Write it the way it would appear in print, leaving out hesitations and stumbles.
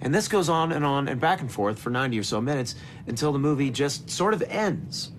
And this goes on and back and forth for 90 or so minutes until the movie just sort of ends.